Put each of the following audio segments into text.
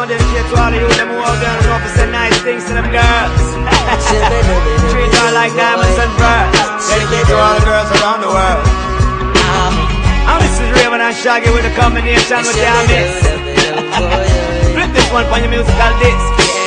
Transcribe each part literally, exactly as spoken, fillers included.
one dedicated to all of you, them who out there and know to say nice things to them girls. Treat her like diamonds and pearls. Dedicated to all the girls around the world. And this is Raven and Shaggy with a combination with their mix. Flip this one for your musical disc.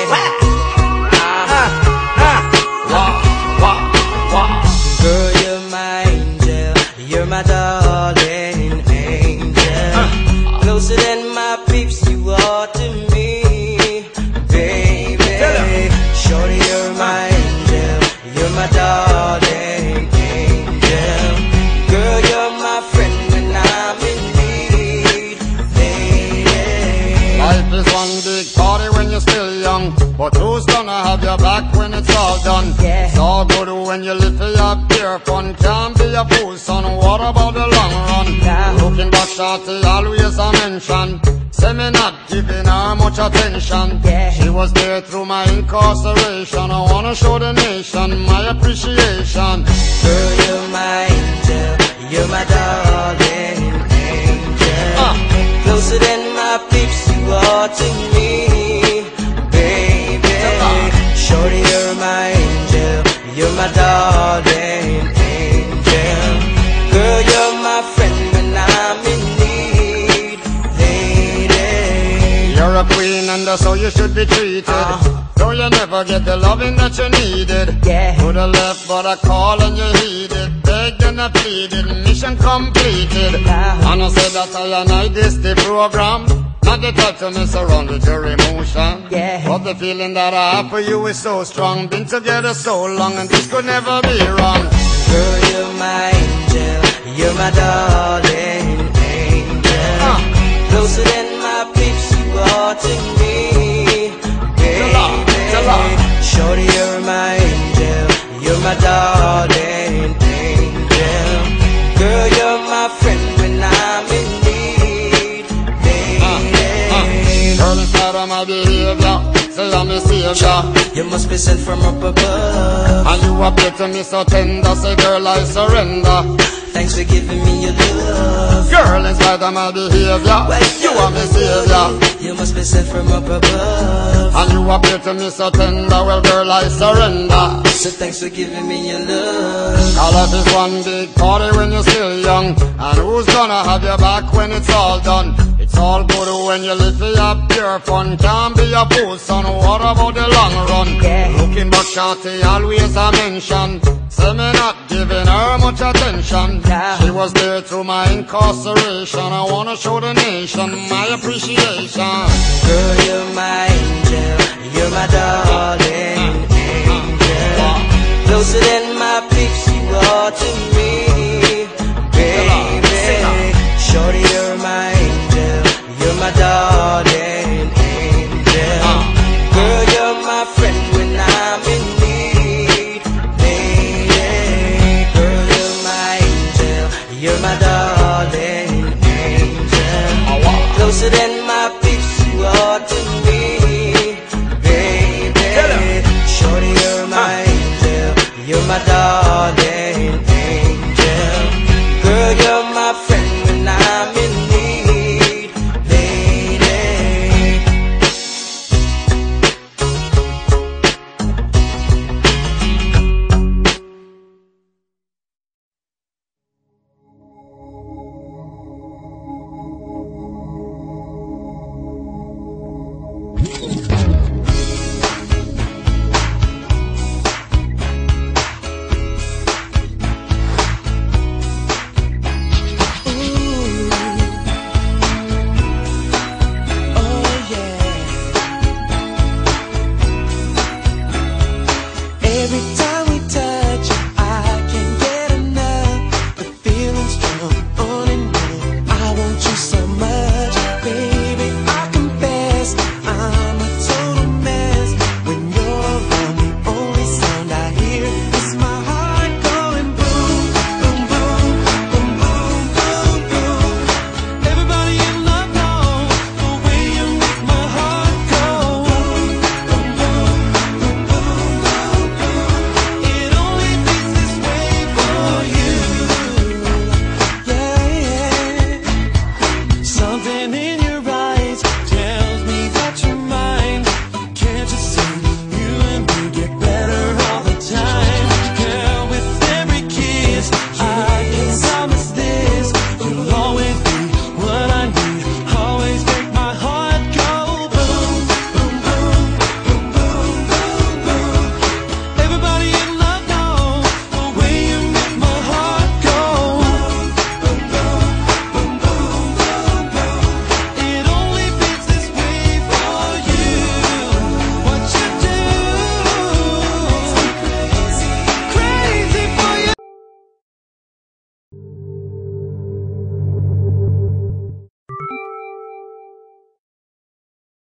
Girl, you're my angel, you're my darling angel. uh. Closer than my peeps, you are to me, baby. Shorty, you're my angel, you're my darling angel. Girl, you're my friend when I'm in need, baby. Life is one big party when you're still young, but who's gonna have your back when it's all done? Yeah. It's all good when you live for your pure fun. Can't be a fool, son, what about the long run? Yeah. Looking back, shorty, always a mention. Say me not giving her much attention. Yeah. She was there through my incarceration. I wanna show the nation my appreciation. Girl, you're my angel, you're my darling angel. uh. Closer than my peeps, you are to me, baby. Shorty, you're my angel, you're my darling angel. Girl, you're my friend when I'm in need, lady. You're a queen and that's how you should be treated. uh. Though you never get the loving that you needed. Yeah. To the left but I call and you heeded. Begged and I pleaded, mission completed. uh. And I said that I and I this the program. Not the type to mess around with your emotion. Yeah. But the feeling that I have for you is so strong. Been together so long and this could never be wrong. Girl, you're my angel, you're my darling angel. uh. Closer than my peeps, you are to me, baby. Shorty, you're my angel, you're my darling angel. Girl, you're my friend when I'm in need, baby. Girl, inside of my behavior, say I'm a savior. You must be sent from up above, and you appear to me so tender. Say girl, I surrender. Thanks for giving me your love. Girl, in spite of my behavior, well, you are my savior. You must be sent from up above, and you appear to me so tender. Well, girl, I surrender. So thanks for giving me your love. Our life is one big party when you're still young, and who's gonna have your back when it's all done? It's all good when you live for your pure fun. Can't be a fool, son, what about the long run? Yeah. Looking back, shorty, always a mention. Say me not giving her much attention. Yeah. She was there through my incarceration. I wanna show the nation my appreciation. Girl, you're my angel, you're my darling angel. Closer than my peeps, you are to me, baby. Shorty, you're my angel, you're my darling angel. Girl, you're my friend when I'm in need, lady. Girl, you're my angel, you're my darling angel. Closer than my